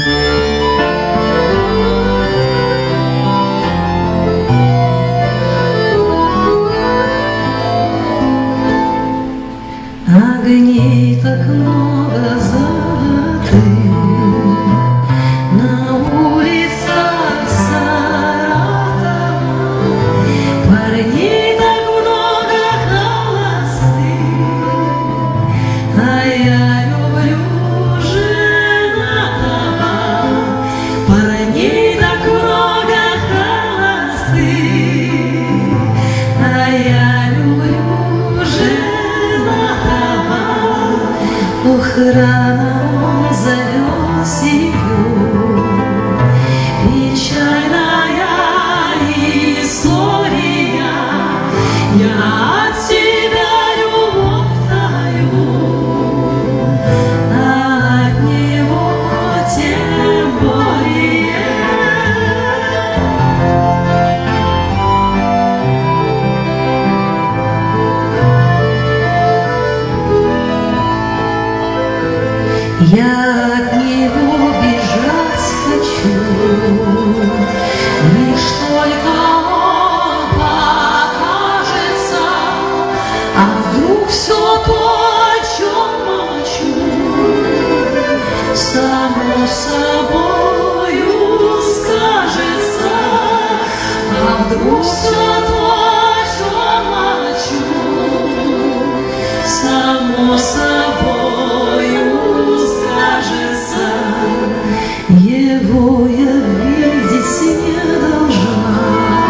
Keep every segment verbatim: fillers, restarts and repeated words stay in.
Огней так много золотых на улицах Саратова, парней так много холостых, а я люблю женатого. Парней так много холостых, а я люблю женатого. Ох, рано он зовет семью, печальная история. Я от себя любовь таю, а от него тем более. Я от него бежать хочу, лишь только он покажется, а вдруг все то, о чем молчу, само собою скажется, а вдруг все то, о чем молчу, само собою. Его я видеть не должна,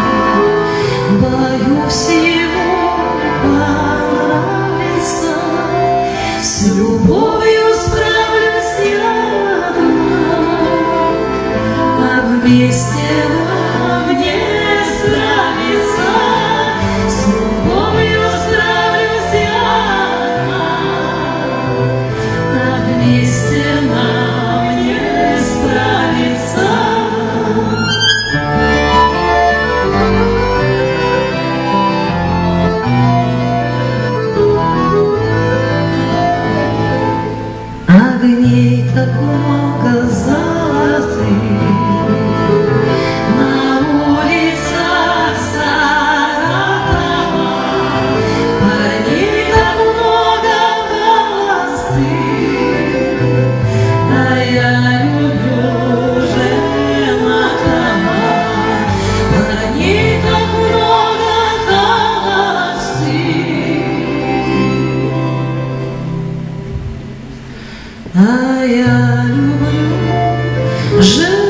боюсь его понравится. С любовью справлюсь я одна, а вместе нам не справиться. С любовью справлюсь я одна, а вместе нам огней так много золотых на улицах Саратова, парней так много холостых, а я люблю женатого. Парней так много холостых, а я люблю женатого.